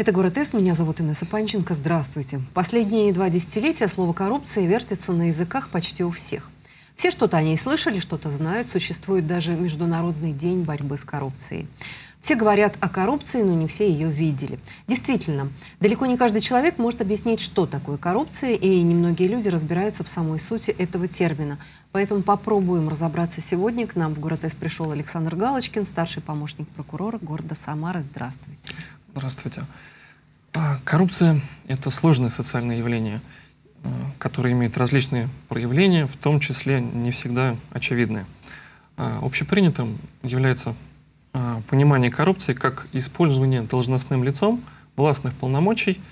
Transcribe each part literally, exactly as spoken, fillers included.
Это «Город С», меня зовут Инесса Панченко. Здравствуйте. Последние два десятилетия слово «коррупция» вертится на языках почти у всех. Все что-то о ней слышали, что-то знают. Существует даже Международный день борьбы с коррупцией. Все говорят о коррупции, но не все ее видели. Действительно, далеко не каждый человек может объяснить, что такое коррупция, и немногие люди разбираются в самой сути этого термина. Поэтому попробуем разобраться сегодня. К нам в «Город С» пришел Александр Галочкин, старший помощник прокурора города Самары. Здравствуйте. Здравствуйте. Коррупция – это сложное социальное явление, которое имеет различные проявления, в том числе не всегда очевидные. Общепринятым является понимание коррупции как использование должностным лицом властных полномочий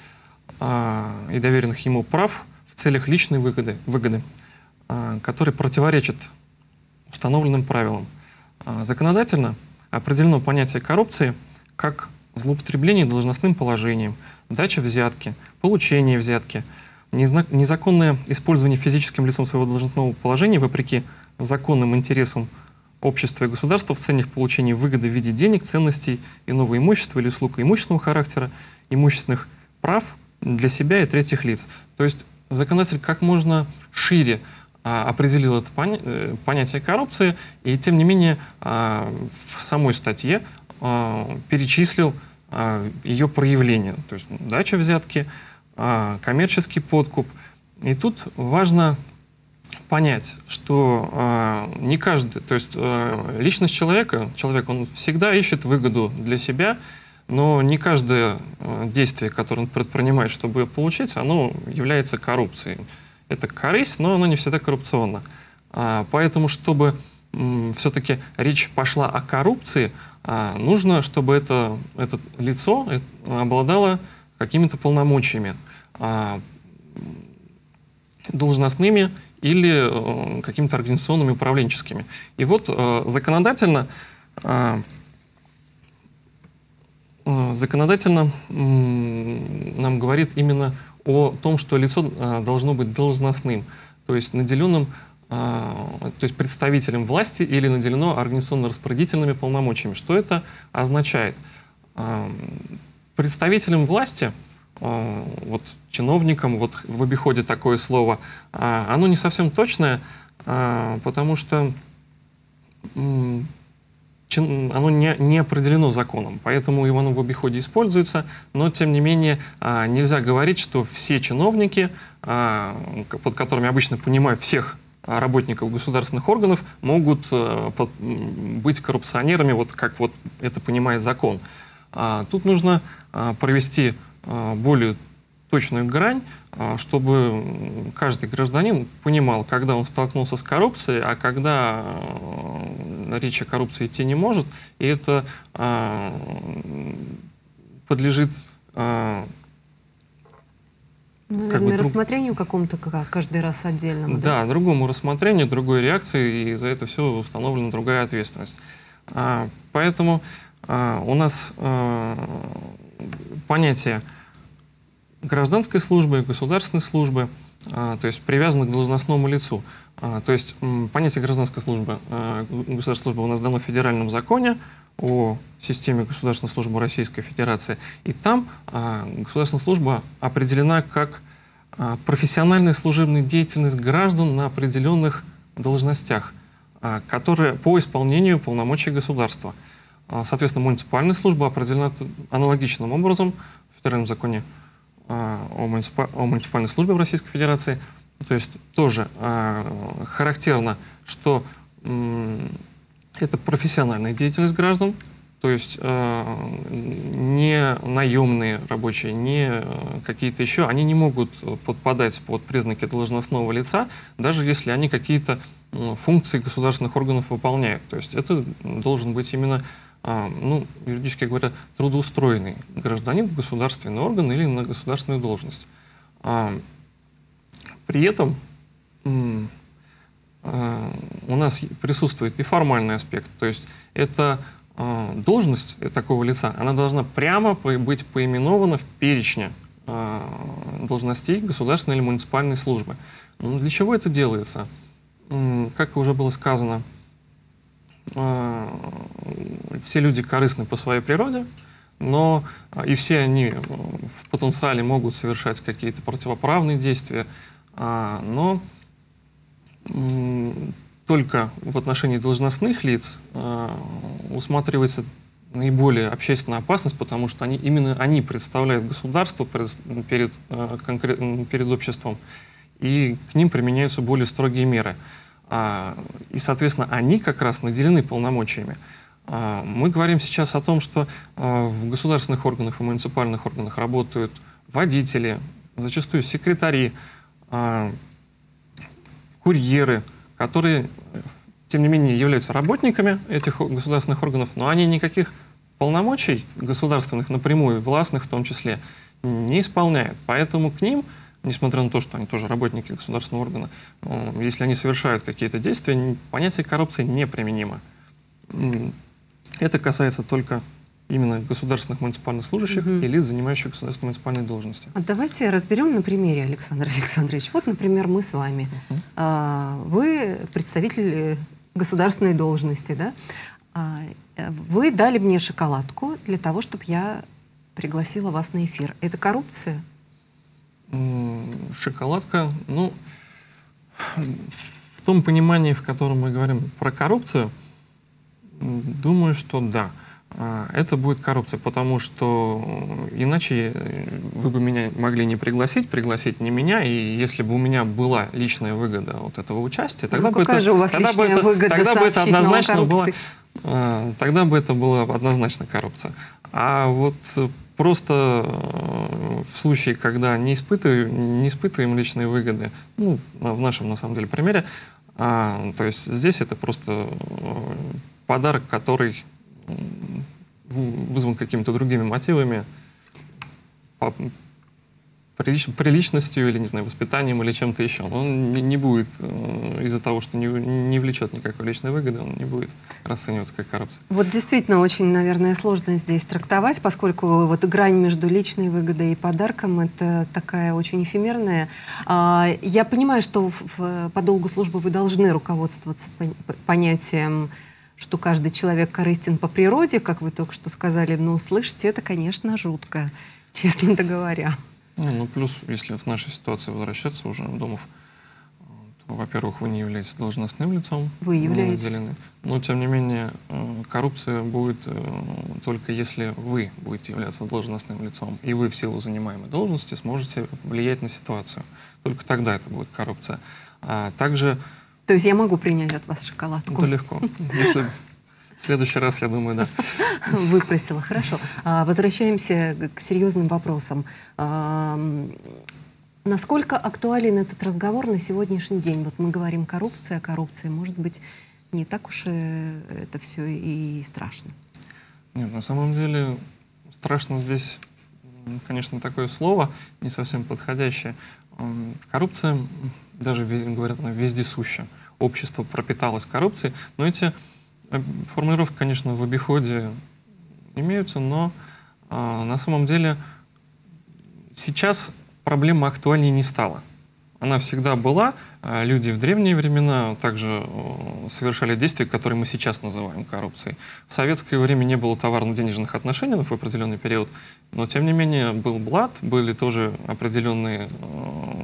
и доверенных ему прав в целях личной выгоды, выгоды которые противоречат установленным правилам. Законодательно определено понятие коррупции как злоупотребление должностным положением, дача взятки, получение взятки, незаконное использование физическим лицом своего должностного положения вопреки законным интересам общества и государства в целях получения выгоды в виде денег, ценностей, иного имущества или услуг имущественного характера, имущественных прав для себя и третьих лиц. То есть законодатель как можно шире а, определил это поня понятие коррупции, и тем не менее а, в самой статье а, перечислил а, ее проявления. То есть дача взятки, а, коммерческий подкуп. И тут важно понять, что э, не каждый, то есть э, личность человека, человек, он всегда ищет выгоду для себя, но не каждое э, действие, которое он предпринимает, чтобы ее получить, оно является коррупцией. Это корысть, но оно не всегда коррупционно. А, поэтому, чтобы э, все-таки речь пошла о коррупции, э, нужно, чтобы это, это лицо обладало какими-то полномочиями, э, должностными или э, какими-то организационными, управленческими. И вот э, законодательно, э, э, законодательно э, нам говорит именно о том, что лицо э, должно быть должностным, то есть наделенным, э, то есть представителем власти или наделено организационно-распорядительными полномочиями. Что это означает? Э, представителем власти, вот чиновникам, вот в обиходе такое слово, оно не совсем точное, потому что оно не, не определено законом, поэтому оно в обиходе используется, но тем не менее нельзя говорить, что все чиновники, под которыми обычно понимают всех работников государственных органов, могут быть коррупционерами, вот как вот это понимает закон. Тут нужно провести более точную грань, чтобы каждый гражданин понимал, когда он столкнулся с коррупцией, а когда речь о коррупции идти не может, и это подлежит Ну, наверное, как бы, рассмотрению друг... какому-то каждый раз отдельному. Да, да, другому рассмотрению, другой реакции, и за это все установлена другая ответственность. Поэтому у нас понятие гражданской службы, государственной службы, а, то есть привязаны к должностному лицу. А, то есть м, понятие гражданской службы, а, государственной службы у нас дано в федеральном законе о системе государственной службы Российской Федерации. И там а, государственная служба определена как а, профессиональная служебная деятельность граждан на определенных должностях, а, которые по исполнению полномочий государства. А, соответственно, муниципальная служба определена аналогичным образом в федеральном законе О, муниципа... о муниципальной службе в Российской Федерации. То есть тоже э, характерно, что э, это профессиональная деятельность граждан, то есть э, не наемные рабочие, не э, какие-то еще, они не могут подпадать под признаки должностного лица, даже если они какие-то э, функции государственных органов выполняют. То есть это должен быть именно А, ну, юридически говоря, трудоустроенный гражданин в государственный орган или на государственную должность. А, при этом м, а, у нас присутствует и формальный аспект, то есть это а, должность такого лица, она должна прямо по, быть поименована в перечне а, должностей государственной или муниципальной службы. Но для чего это делается? М, как уже было сказано, все люди корыстны по своей природе, но и все они в потенциале могут совершать какие-то противоправные действия, но только в отношении должностных лиц усматривается наиболее общественная опасность, потому что они, именно они представляют государство перед, перед, перед обществом, и к ним применяются более строгие меры. И, соответственно, они как раз наделены полномочиями. Мы говорим сейчас о том, что в государственных органах и муниципальных органах работают водители, зачастую секретари, курьеры, которые, тем не менее, являются работниками этих государственных органов, но они никаких полномочий государственных, напрямую, властных в том числе, не исполняют. Поэтому к ним, несмотря на то, что они тоже работники государственного органа, если они совершают какие-то действия, понятие коррупции неприменимо. Это касается только именно государственных муниципальных служащих угу. и лиц, занимающих государственные муниципальные должности. А давайте разберем на примере, Александр Александрович. Вот, например, мы с вами. Угу. А, вы представитель государственной должности, да? А, вы дали мне шоколадку для того, чтобы я пригласила вас на эфир. Это коррупция? Шоколадка, ну, в том понимании, в котором мы говорим про коррупцию, думаю, что да. Это будет коррупция, потому что иначе вы бы меня могли не пригласить, пригласить не меня, и если бы у меня была личная выгода от этого участия, тогда ну, бы это, же у вас тогда бы это, выгода тогда бы это однозначно было, тогда бы это была однозначно коррупция. А вот просто в случае, когда не испытываем, не испытываем личные выгоды, ну, в нашем на самом деле примере, а, то есть здесь это просто подарок, который вызван какими-то другими мотивами, прилич, приличностью или, не знаю, воспитанием или чем-то еще. Он не, не будет, э, из-за того, что не, не влечет никакой личной выгоды, он не будет расцениваться как коррупция. Вот действительно очень, наверное, сложно здесь трактовать, поскольку вот грань между личной выгодой и подарком — это такая очень эфемерная. А, я понимаю, что в, в, по долгу службы вы должны руководствоваться понятием, что каждый человек корыстен по природе, как вы только что сказали, но слышите, это, конечно, жутко, честно говоря. Ну, ну, плюс, если в нашей ситуации возвращаться уже, Домов, то, во-первых, вы не являетесь должностным лицом. Вы являетесь. Но, тем не менее, коррупция будет только если вы будете являться должностным лицом, и вы в силу занимаемой должности сможете влиять на ситуацию. Только тогда это будет коррупция. А также... То есть я могу принять от вас шоколадку? Это легко. Если в следующий раз, я думаю, да. Выпросила. Хорошо. А, возвращаемся к серьезным вопросам. А, насколько актуален этот разговор на сегодняшний день? Вот мы говорим коррупция, коррупция. Может быть, не так уж и это все и страшно? Нет, на самом деле страшно здесь, конечно, такое слово не совсем подходящее. Коррупция, даже говорят, она вездесуща. Общество пропиталось коррупцией, но эти формулировки, конечно, в обиходе имеются, но а, на самом деле сейчас проблема актуальнее не стала. Она всегда была. А, люди в древние времена также а, совершали действия, которые мы сейчас называем коррупцией. В советское время не было товарно-денежных отношений в определенный период, но тем не менее был блат, были тоже определенные а,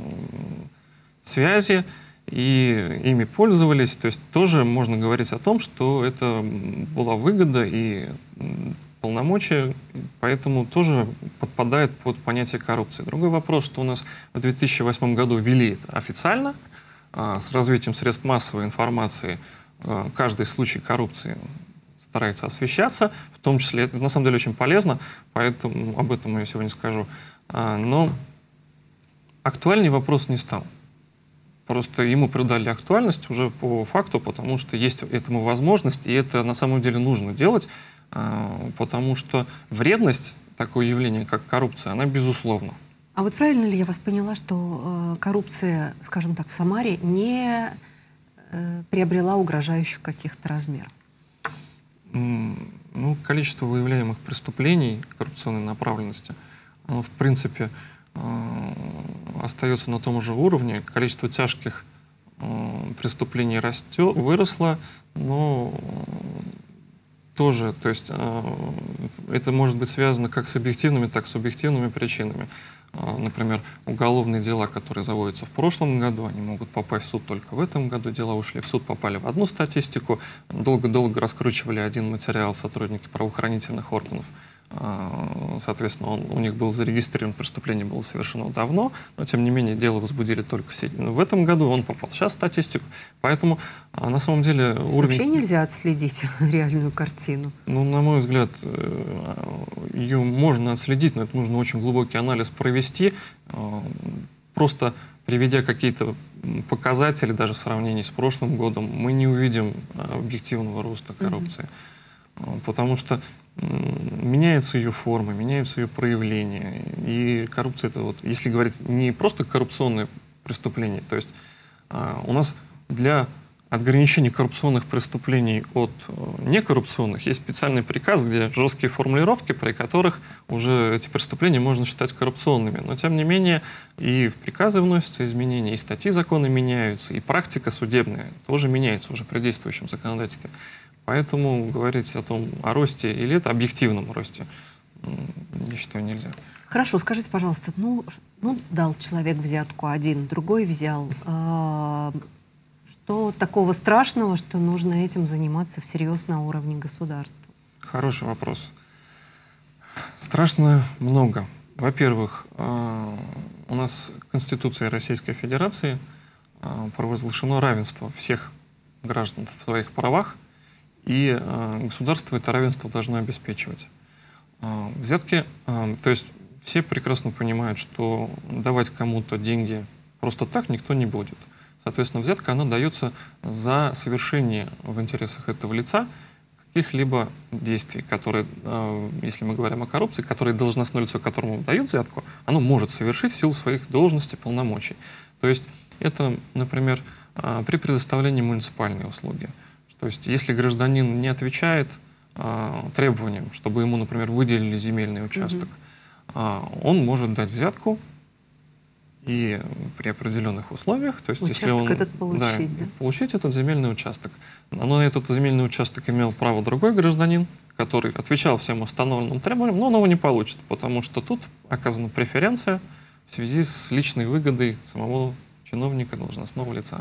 связи, и ими пользовались. То есть тоже можно говорить о том, что это была выгода и полномочия, поэтому тоже подпадает под понятие коррупции. Другой вопрос, что у нас в две тысячи восьмом году ввели это официально, а, с развитием средств массовой информации а, каждый случай коррупции старается освещаться, в том числе, это на самом деле очень полезно, поэтому об этом я сегодня скажу. А, но актуальный вопрос не стал. Просто ему придали актуальность уже по факту, потому что есть этому возможность, и это на самом деле нужно делать, потому что вредность, такое явление, как коррупция, она безусловна. А вот правильно ли я вас поняла, что коррупция, скажем так, в Самаре не приобрела угрожающих каких-то размеров? Ну, количество выявляемых преступлений коррупционной направленности, оно, в принципе, остается на том же уровне. Количество тяжких э, преступлений растет, выросло, но тоже, то есть это может быть связано как с объективными, так и с субъективными причинами. Например, уголовные дела, которые заводятся в прошлом году, они могут попасть в суд только в этом году. Дела ушли в суд, попали в одну статистику. Долго-долго раскручивали один материал сотрудники правоохранительных органов. Соответственно, он, у них был зарегистрирован, преступление было совершено давно, но, тем не менее, дело возбудили только в этом году, он попал сейчас в статистику. Поэтому, на самом деле, уровень... Вообще нельзя отследить реальную картину? Ну, на мой взгляд, ее можно отследить, но это нужно очень глубокий анализ провести, просто приведя какие-то показатели, даже в сравнении с прошлым годом, мы не увидим объективного роста коррупции. Mm-hmm. Потому что меняются ее формы, меняются ее проявления. И коррупция — это вот, если говорить не просто коррупционные преступления, то есть а, у нас для отграничения коррупционных преступлений от некоррупционных есть специальный приказ, где жесткие формулировки, при которых уже эти преступления можно считать коррупционными. Но, тем не менее, и в приказы вносятся изменения, и статьи закона меняются, и практика судебная тоже меняется уже при действующем законодательстве. Поэтому говорить о том, о росте или это объективном росте, я считаю, нельзя. Хорошо, скажите, пожалуйста, ну, ну дал человек взятку один, другой взял. Э, что такого страшного, что нужно этим заниматься всерьез на уровне государства? Хороший вопрос. Страшно много. Во-первых, э, у нас Конституцией Российской Федерации э, провозглашено равенство всех граждан в своих правах, и э, государство это равенство должно обеспечивать. Э, взятки, э, то есть все прекрасно понимают, что давать кому-то деньги просто так никто не будет. Соответственно, взятка, она дается за совершение в интересах этого лица каких-либо действий, которые, э, если мы говорим о коррупции, которые должностное лицо, которому дают взятку, оно может совершить в силу своих должностей, полномочий. То есть это, например, э, при предоставлении муниципальной услуги. То есть, если гражданин не отвечает а, требованиям, чтобы ему, например, выделили земельный участок, mm-hmm. а, он может дать взятку и при определенных условиях, то есть, участок если он, этот получить, да, да? получить этот земельный участок. Но этот земельный участок имел право другой гражданин, который отвечал всем установленным требованиям, но он его не получит, потому что тут оказана преференция в связи с личной выгодой самого чиновника, должностного лица.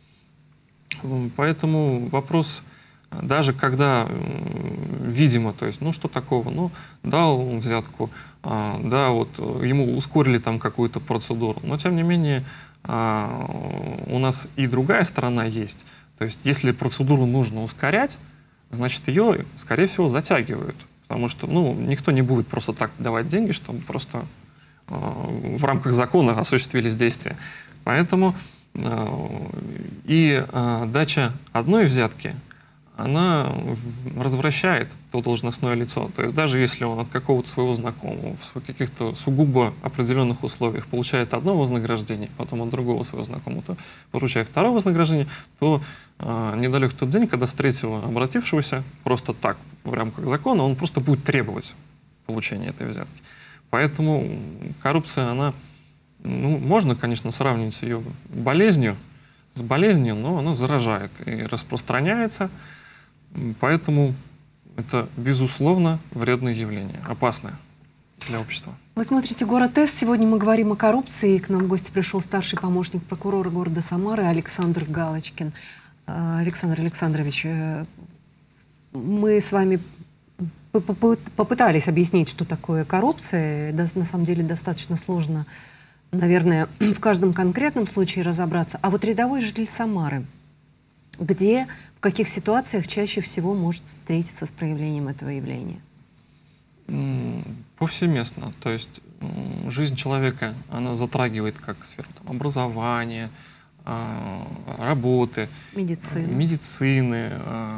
Поэтому вопрос, даже когда, видимо, то есть, ну что такого, ну дал он взятку, а, да, вот ему ускорили там какую-то процедуру, но тем не менее а, у нас и другая сторона есть. То есть, если процедуру нужно ускорять, значит, ее, скорее всего, затягивают, потому что, ну, никто не будет просто так давать деньги, чтобы просто а, в рамках закона осуществились действия. Поэтому и э, дача одной взятки, она развращает то должностное лицо. То есть даже если он от какого-то своего знакомого в каких-то сугубо определенных условиях получает одно вознаграждение, потом от другого своего знакомого то получает второе вознаграждение, то э, недалек тот день, когда с третьего обратившегося просто так в рамках закона он просто будет требовать получения этой взятки. Поэтому коррупция, она... Ну, можно, конечно, сравнить с ее болезнью, с болезнью, но она заражает и распространяется. Поэтому это, безусловно, вредное явление, опасное для общества. Вы смотрите «Город С». Сегодня мы говорим о коррупции. К нам в гости пришел старший помощник прокурора города Самары Александр Галочкин. Александр Александрович, мы с вами попытались объяснить, что такое коррупция. На самом деле достаточно сложно, наверное, в каждом конкретном случае разобраться. А вот рядовой житель Самары, где, в каких ситуациях чаще всего может встретиться с проявлением этого явления? Повсеместно. То есть жизнь человека, она затрагивает как сферу там, образования, работы, медицины, медицины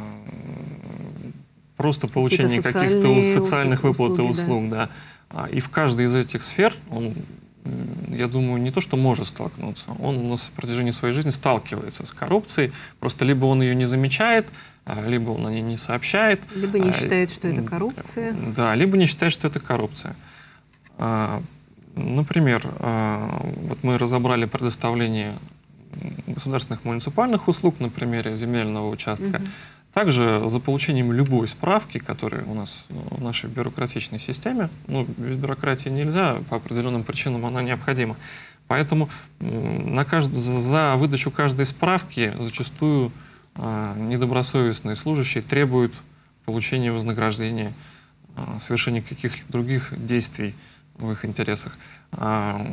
просто получение каких-то социальных выплат и услуг. Да. Да. И в каждой из этих сфер он, я думаю, не то, что может столкнуться, он у нас в протяжении своей жизни сталкивается с коррупцией, просто либо он ее не замечает, либо он о ней не сообщает. Либо не считает, что это коррупция. Да, либо не считает, что это коррупция. Например, вот мы разобрали предоставление государственных муниципальных услуг на примере земельного участка. Угу. Также за получением любой справки, которая у нас в нашей бюрократичной системе, ну, без бюрократии нельзя, по определенным причинам она необходима. Поэтому на кажд... за выдачу каждой справки зачастую э, недобросовестные служащие требуют получения вознаграждения, э, совершения каких-либо других действий в их интересах. А,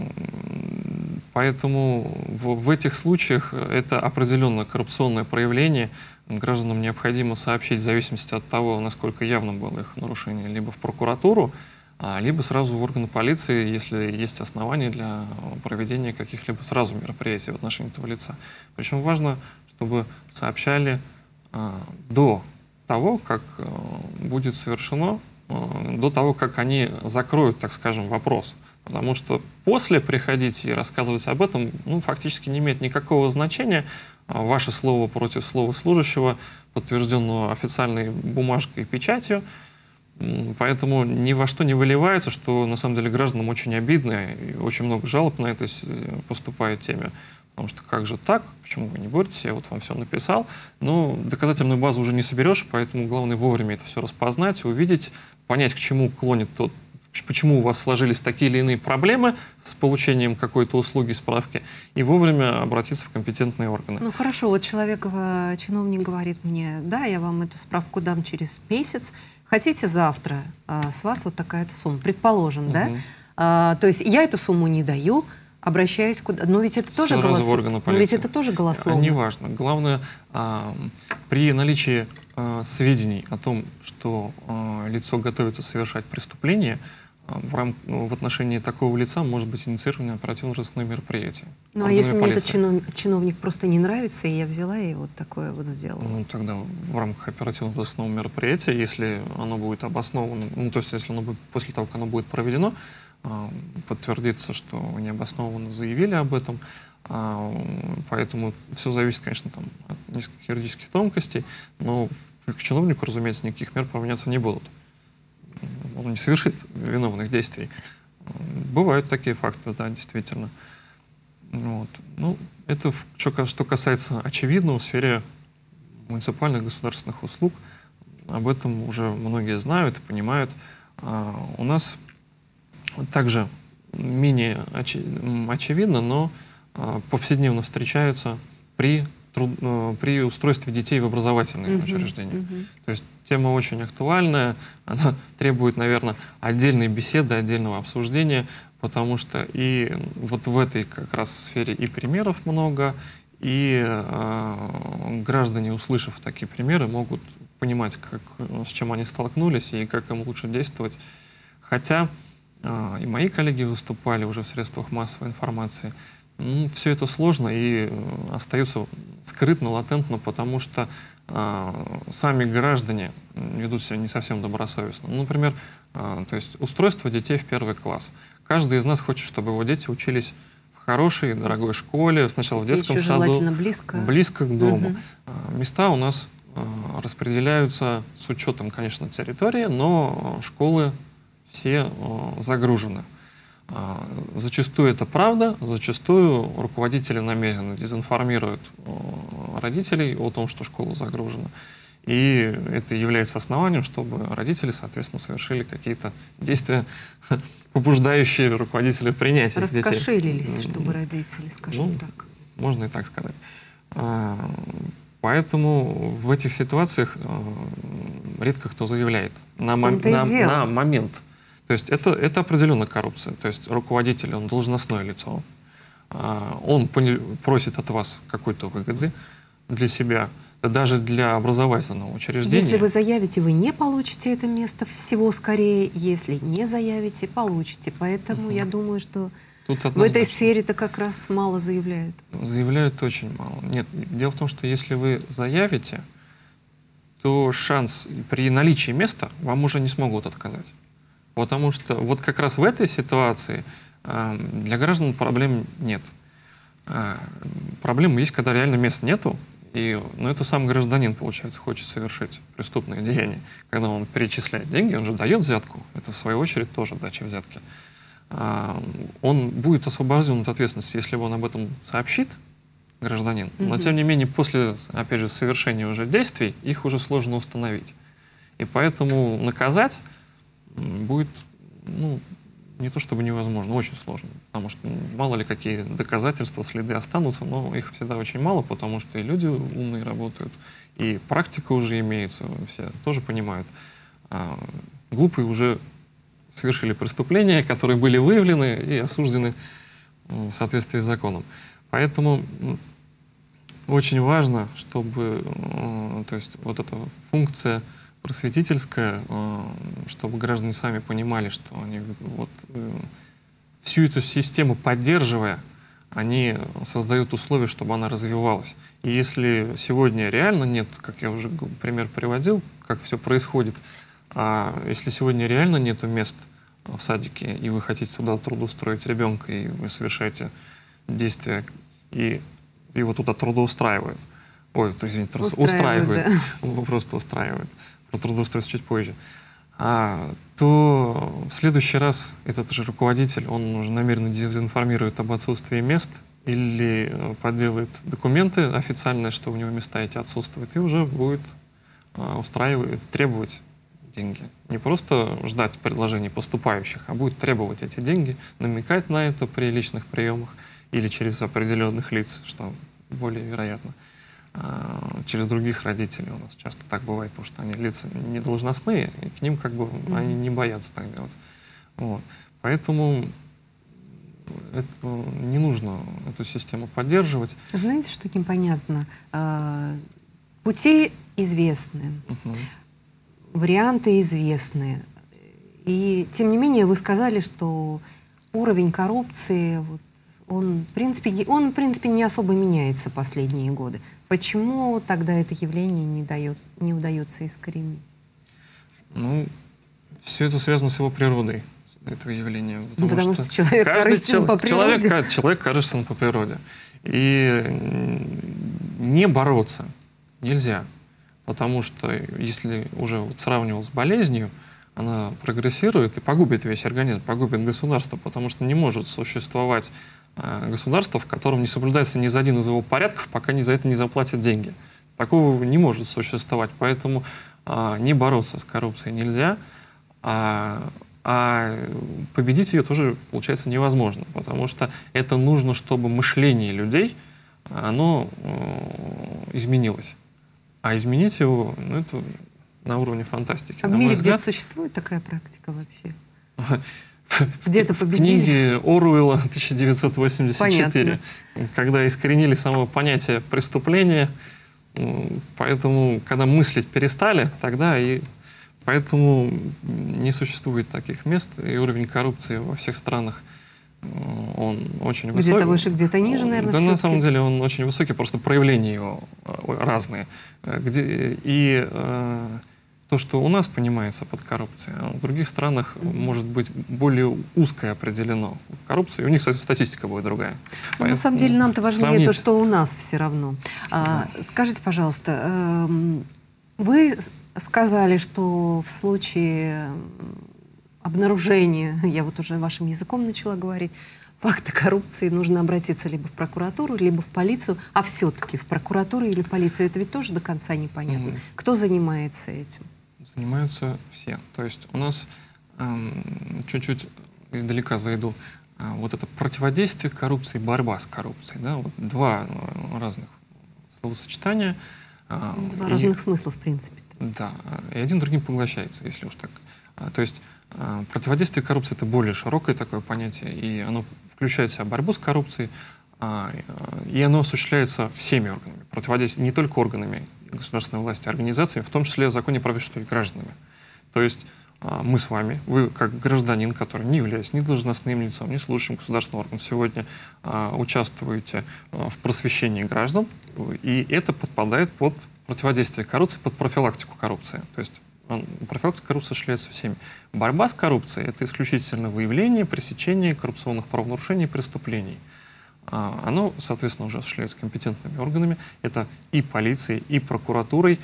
поэтому в, в этих случаях это определенно коррупционное проявление. Гражданам необходимо сообщить в зависимости от того, насколько явным было их нарушение, либо в прокуратуру, либо сразу в органы полиции, если есть основания для проведения каких-либо сразу мероприятий в отношении этого лица. Причем важно, чтобы сообщали а, до того, как а, будет совершено, а, до того, как они закроют, так скажем, вопрос. Потому что после приходить и рассказывать об этом, ну, фактически не имеет никакого значения. Ваше слово против слова служащего, подтвержденного официальной бумажкой и печатью. Поэтому ни во что не выливается, что на самом деле гражданам очень обидно, и очень много жалоб на это поступает теме. Потому что как же так, почему вы не боретесь, я вот вам все написал. Но доказательную базу уже не соберешь, поэтому главное вовремя это все распознать, увидеть, понять, к чему клонит тот, почему у вас сложились такие или иные проблемы с получением какой-то услуги, справки, и вовремя обратиться в компетентные органы. Ну хорошо, вот человек, чиновник говорит мне, да, я вам эту справку дам через месяц, хотите завтра, а с вас вот такая-то сумма, предположим, угу. да? А, то есть я эту сумму не даю, обращаюсь куда, но ведь это тоже голословно. Но ведь это тоже голословно. Неважно. Главное, а, при наличии а, сведений о том, что а, лицо готовится совершать преступление, В, рам... в отношении такого лица может быть инициировано оперативно-розыскное мероприятие. Ну а если мне этот чинов... чиновник просто не нравится, и я взяла и вот такое вот сделала? Ну тогда в рамках оперативно-розыскного мероприятия, если оно будет обосновано, ну то есть если оно будет, после того, как оно будет проведено, подтвердится, что вы необоснованно заявили об этом. Поэтому все зависит, конечно, там, от нескольких юридических тонкостей, но к чиновнику, разумеется, никаких мер применяться не будут. Он не совершит виновных действий. Бывают такие факты, да, действительно. Вот. Ну, это что, что касается очевидного в сфере муниципальных государственных услуг. Об этом уже многие знают и понимают. А у нас также менее оч очевидно, но а, повседневно встречаются при, труд при устройстве детей в образовательные uh-huh, учреждения. Uh-huh. То есть тема очень актуальная, она требует, наверное, отдельной беседы, отдельного обсуждения, потому что и вот в этой как раз сфере и примеров много, и э, граждане, услышав такие примеры, могут понимать, как, с чем они столкнулись и как им лучше действовать. Хотя э, и мои коллеги выступали уже в средствах массовой информации. Ну, все это сложно и э, остается скрытно, латентно, потому что э, сами граждане ведут себя не совсем добросовестно. Ну, например, э, то есть устройство детей в первый класс. Каждый из нас хочет, чтобы его дети учились в хорошей, дорогой школе, сначала в детском еще саду, желательно близко. близко к дому. Угу. Э, места у нас э, распределяются с учетом, конечно, территории, но школы все э, загружены. Зачастую это правда, зачастую руководители намеренно дезинформируют родителей о том, что школа загружена. И это является основанием, чтобы родители, соответственно, совершили какие-то действия, побуждающие руководителя принять этих детей. Раскошелились, чтобы родители, скажем ну, так. Можно и так сказать. Поэтому в этих ситуациях редко кто заявляет на, мом на, на момент. То есть это, это определенно коррупция. То есть руководитель, он должностное лицо. Он просит от вас какой-то выгоды для себя, даже для образовательного учреждения. Если вы заявите, вы не получите это место всего скорее. Если не заявите, получите. Поэтому угу. я думаю, что Тут в этой сфере-то как раз мало заявляют. Заявляют очень мало. Нет, дело в том, что если вы заявите, то шанс при наличии места вам уже не смогут отказать. Потому что вот как раз в этой ситуации э, для граждан проблем нет. Э, проблемы есть, когда реально мест нету, и ну, это сам гражданин, получается, хочет совершить преступное деяние. Когда он перечисляет деньги, он же дает взятку. Это, в свою очередь, тоже дача взятки. Э, он будет освобожден от ответственности, если он об этом сообщит гражданин. Угу. Но, тем не менее, после, опять же, совершения уже действий, их уже сложно установить. И поэтому наказать будет, ну, не то чтобы невозможно, очень сложно. Потому что мало ли какие доказательства, следы останутся, но их всегда очень мало, потому что и люди умные работают, и практика уже имеется, все тоже понимают. А глупые уже совершили преступления, которые были выявлены и осуждены в соответствии с законом. Поэтому очень важно, чтобы, то есть, вот эта функция просветительская, чтобы граждане сами понимали, что они вот всю эту систему поддерживая, они создают условия, чтобы она развивалась. И если сегодня реально нет, как я уже пример приводил, как все происходит, а если сегодня реально нету мест в садике, и вы хотите туда трудоустроить ребенка, и вы совершаете действия, и его туда трудоустраивают, ой, то, извините, устраивают, да. Просто устраивают, про трудоустройство чуть позже, а, то в следующий раз этот же руководитель, он уже намеренно дезинформирует об отсутствии мест или подделает документы официальные, что у него места эти отсутствуют, и уже будет а, устраивать, требовать деньги. Не просто ждать предложений поступающих, а будет требовать эти деньги, намекать на это при личных приемах или через определенных лиц, что более вероятно. Через других родителей у нас часто так бывает, потому что они лица не должностные, и к ним как бы mm-hmm. они не боятся так делать. Вот. Поэтому это, не нужно эту систему поддерживать. Знаете, что непонятно? Пути известны, uh-huh. варианты известны. И тем не менее вы сказали, что уровень коррупции, вот, он, в принципе, он, в принципе, не особо меняется последние годы. Почему тогда это явление не, дает, не удается искоренить? Ну, все это связано с его природой, этого явления. Потому, потому что, что человек корыстен по природе. Человек, человек корыстен по природе. И не бороться нельзя. Потому что если уже вот сравнивал с болезнью, она прогрессирует и погубит весь организм, погубит государство, потому что не может существовать государство, в котором не соблюдается ни за один из его порядков, пока ни за это не заплатят деньги. Такого не может существовать. Поэтому а, не бороться с коррупцией нельзя, а, а победить ее тоже, получается, невозможно. Потому что это нужно, чтобы мышление людей, оно э, изменилось. А изменить его, ну, это на уровне фантастики. А в мире где-то существует такая практика вообще? Где-то победили? В книге Оруэлла тысяча девятьсот восемьдесят четыре, понятно. Когда искоренили само понятие преступления, поэтому, когда мыслить перестали, тогда и поэтому не существует таких мест, и уровень коррупции во всех странах, он очень высокий. Где-то выше, где-то ниже, наверное, Да, на самом деле он очень высокий, просто проявления его разные. Где, и то, что у нас понимается под коррупцией, а в других странах mm-hmm. может быть более узкое определено. Коррупция, у них, кстати, статистика будет другая. Ну, на самом деле нам-то важнее сравнить... то, что у нас все равно. А, mm-hmm. Скажите, пожалуйста, э, вы сказали, что в случае обнаружения, я вот уже вашим языком начала говорить, факта коррупции нужно обратиться либо в прокуратуру, либо в полицию, а все-таки в прокуратуру или полицию, это ведь тоже до конца непонятно. Mm-hmm. Кто занимается этим? Занимаются все. То есть у нас эм, чуть-чуть издалека зайду. Э, вот это противодействие коррупции, борьба с коррупцией. Да? Вот два разных словосочетания. Э, два и, разных смысла, в принципе. Да. И один другим поглощается, если уж так. Э, то есть э, противодействие коррупции — это более широкое такое понятие, и оно включает в себя борьбу с коррупцией, э, и оно осуществляется всеми органами. Противодействие не только органами государственной власти, организациями, в том числе в законе про общество и гражданами. То есть а, мы с вами, вы как гражданин, который не является ни должностным лицом, ни служащим государственного органа, сегодня а, участвуете а, в просвещении граждан, и это подпадает под противодействие коррупции, под профилактику коррупции. То есть он, профилактика коррупции осуществляется всеми. Борьба с коррупцией — это исключительно выявление, пресечение коррупционных правонарушений и преступлений. Оно, соответственно, уже осуществляется компетентными органами. Это и полицией, и прокуратурой,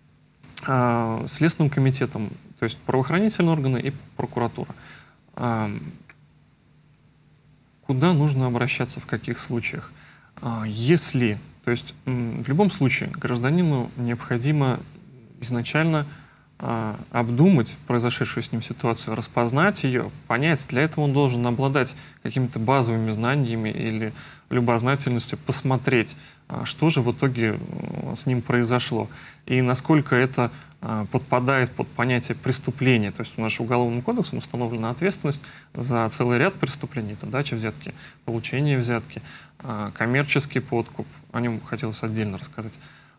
э, Следственным комитетом, то есть правоохранительные органы и прокуратура. Э, куда нужно обращаться, в каких случаях? А, Если, то есть м, в любом случае гражданину необходимо изначально а, обдумать произошедшую с ним ситуацию, распознать ее, понять. Для этого он должен обладать какими-то базовыми знаниями или любознательностью, посмотреть, а, что же в итоге а, с ним произошло и насколько это а, подпадает под понятие преступления. То есть у нас Уголовным кодексом установлена ответственность за целый ряд преступлений. Это дача взятки, получение взятки, а, коммерческий подкуп. О нем хотелось отдельно рассказать.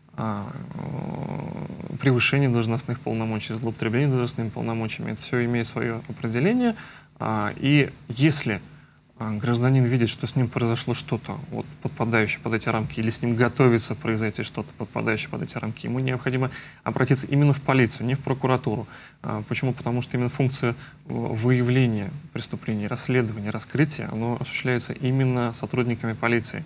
Превышение должностных полномочий, злоупотребление должностными полномочиями. Это все имеет свое определение. И если гражданин видит, что с ним произошло что-то, вот, подпадающее под эти рамки, или с ним готовится произойти что-то, подпадающее под эти рамки, ему необходимо обратиться именно в полицию, не в прокуратуру. Почему? Потому что именно функция выявления преступлений, расследования, раскрытия, оно осуществляется именно сотрудниками полиции,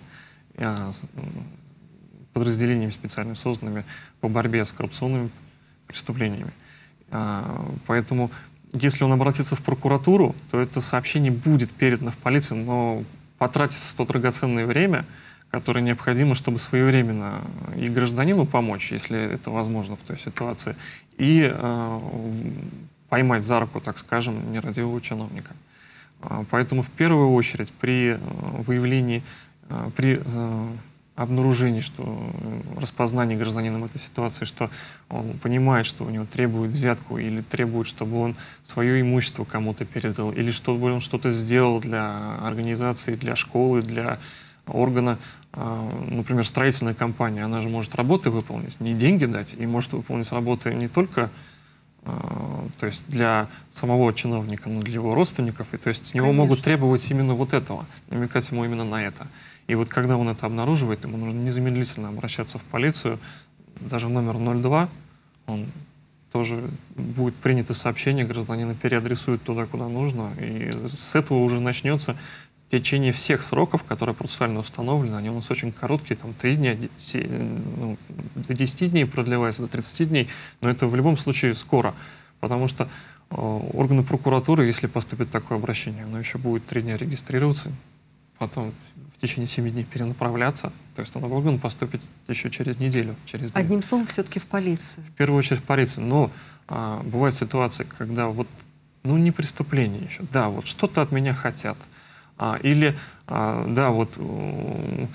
подразделениями специально созданными по борьбе с коррупционными преступлениями. Поэтому, если он обратится в прокуратуру, то это сообщение будет передано в полицию, но потратится то драгоценное время, которое необходимо, чтобы своевременно и гражданину помочь, если это возможно в той ситуации, и э, поймать за руку, так скажем, нерадивого чиновника. Поэтому в первую очередь при выявлении, при обнаружении, что распознание гражданином этой ситуации, что он понимает, что у него требуют взятку или требует, чтобы он свое имущество кому-то передал, или чтобы он что-то сделал для организации, для школы, для органа. Например, строительная компания, она же может работы выполнить, не деньги дать, и может выполнить работы не только то есть для самого чиновника, но для его родственников, и то есть с него Конечно. могут требовать именно вот этого, намекать ему именно на это. И вот когда он это обнаруживает, ему нужно незамедлительно обращаться в полицию, даже номер ноль два, он тоже будет принято сообщение, гражданина переадресуют туда, куда нужно, и с этого уже начнется течение всех сроков, которые процессуально установлены. Они у нас очень короткие, там три дня, ну, до десяти дней продлевается, до тридцати дней, но это в любом случае скоро, потому что э, органы прокуратуры, если поступит такое обращение, оно еще будет три дня регистрироваться, потом в течение семи дней перенаправляться, то есть оно в орган поступит еще через неделю. Через Одним словом, все-таки в полицию. В первую очередь в полицию. Но а, бывают ситуации, когда вот, ну, не преступление еще, да, вот что-то от меня хотят. А, или, а, да, вот э,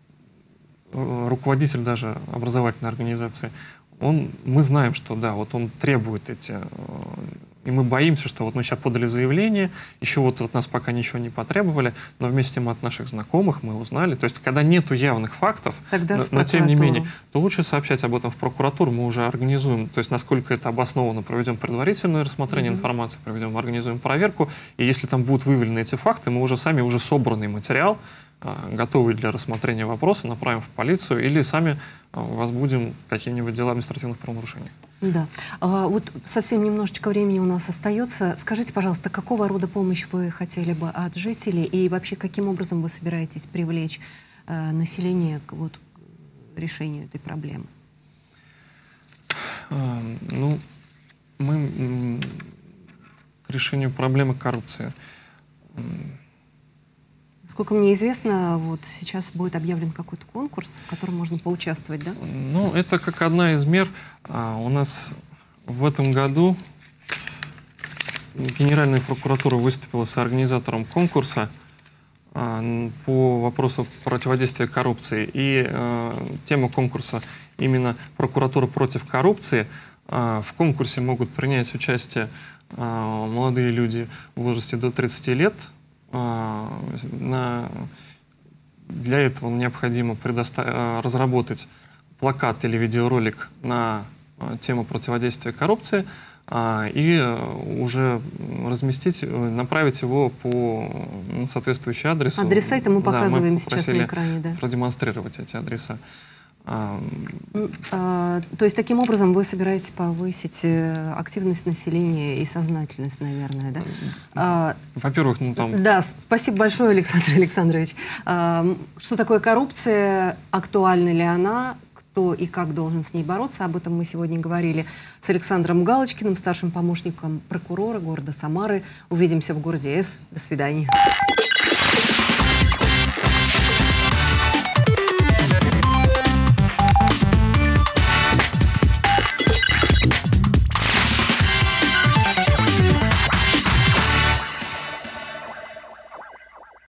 руководитель даже образовательной организации, он, мы знаем, что, да, вот он требует эти... И мы боимся, что вот мы сейчас подали заявление, еще вот от нас пока ничего не потребовали, но вместе с тем от наших знакомых мы узнали. То есть, когда нету явных фактов, но, но тем не менее, то лучше сообщать об этом в прокуратуру, мы уже организуем, то есть, насколько это обосновано, проведем предварительное рассмотрение mm-hmm. информации, проведем, организуем проверку, и если там будут выявлены эти факты, мы уже сами уже собранный материал, готовый для рассмотрения вопроса, направим в полицию или сами возбудим какие-нибудь дела административных правонарушений. Да. А, вот совсем немножечко времени у нас остается. Скажите, пожалуйста, какого рода помощь вы хотели бы от жителей и вообще каким образом вы собираетесь привлечь э, население к, вот, к решению этой проблемы? А, ну, мы к решению проблемы коррупции. Насколько мне известно, вот сейчас будет объявлен какой-то конкурс, в котором можно поучаствовать, да? Ну, это как одна из мер. А, у нас в этом году Генеральная прокуратура выступила с организатором конкурса а, по вопросу противодействия коррупции. И а, тема конкурса именно «Прокуратура против коррупции». А, в конкурсе могут принять участие а, молодые люди в возрасте до тридцати лет. На... Для этого необходимо предостав... разработать плакат или видеоролик на тему противодействия коррупции и уже разместить, направить его по соответствующему адресу. Адреса это мы показываем, да, мы сейчас на экране. Да. Продемонстрировать эти адреса. А, то есть таким образом вы собираетесь повысить активность населения и сознательность, наверное, да? А, Во-первых, ну там... Да, спасибо большое, Александр Александрович. А, что такое коррупция? Актуальна ли она? Кто и как должен с ней бороться? Об этом мы сегодня говорили с Александром Галочкиным, старшим помощником прокурора города Самары. Увидимся в городе С. До свидания.